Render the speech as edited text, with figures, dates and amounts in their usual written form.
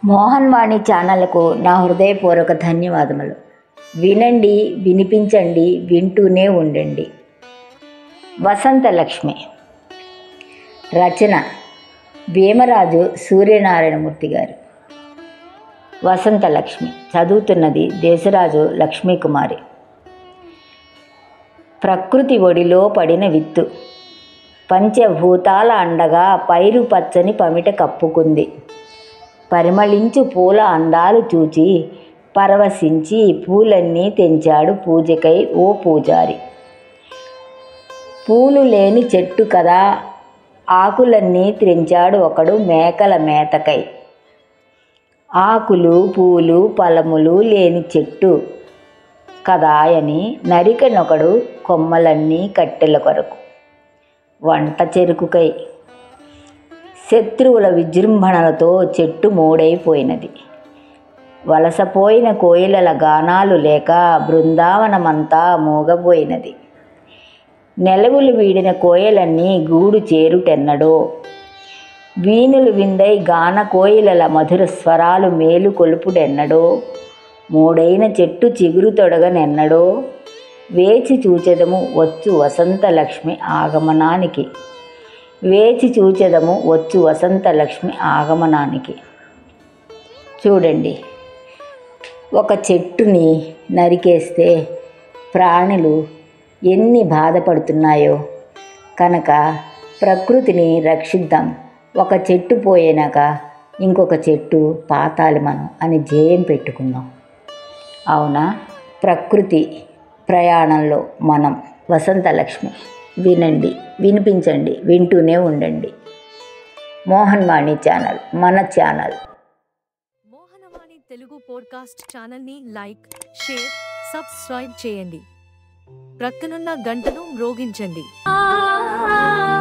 మోహన్ వాణి ఛానల్కు నా హృదయపూర్వక ధన్యవాదములు. వినండి, వినిపించండి, వింటూనే ఉండండి. వసంతలక్ష్మి రచన భీమరాజు సూర్యనారాయణమూర్తి గారు. వసంతలక్ష్మి చదువుతున్నది దేశరాజు లక్ష్మీకుమారి. ప్రకృతి ఒడిలో పడిన విత్తు పంచభూతాల అండగా పైరు పచ్చని పమిట కప్పుకుంది. పరిమళించు పూల అందాలు చూచి పరవశించి పూలన్నీ తెంచాడు పూజకై ఓ పూజారి. పూలు లేని చెట్టు కదా, ఆకులన్నీ త్రెంచాడు ఒకడు మేకల మేతకై. ఆకులు పూలు ఫలములు లేని చెట్టు కదాయని నరికనొకడు కొమ్మలన్నీ కట్టెల కొరకు వంట చెరుకుకై. శత్రువుల విజృంభణలతో చెట్టు మూడైపోయినది. వలసపోయిన కోయిలల గానాలు లేక బృందావనమంతా మూగబోయినది. నెలవులు వీడిన కోయలన్నీ గూడు చేరుటెన్నడో, వీణులు విందై గాన కోయిలల మధుర స్వరాలు మేలు కొలుపుడెన్నడో, మూడైన చెట్టు చిగురు తొడగనెన్నడో, వేచి చూచెదము వచ్చు వసంతలక్ష్మి ఆగమనానికి, వేచి చూచెదము వచ్చు వసంతలక్ష్మి ఆగమనానికి. చూడండి, ఒక చెట్టుని నరికేస్తే ప్రాణులు ఎన్ని బాధపడుతున్నాయో. కనుక ప్రకృతిని రక్షిద్దాం. ఒక చెట్టు పోయినాక ఇంకొక చెట్టు పాతాలి మనం అని ధ్యేయం పెట్టుకుందాం. అవునా? ప్రకృతి ప్రయాణంలో మనం వసంతలక్ష్మి. వినండి, వినిపించండి, వింటూనే ఉండండి. మోహన్ వాణి ఛానల్ మన ఛానల్. మోహనవాణి తెలుగు పోడ్కాస్ట్ ఛానల్ని లైక్, షేర్, సబ్స్క్రైబ్ చేయండి. ప్రక్కనున్న గంటను మ్రోగించండి.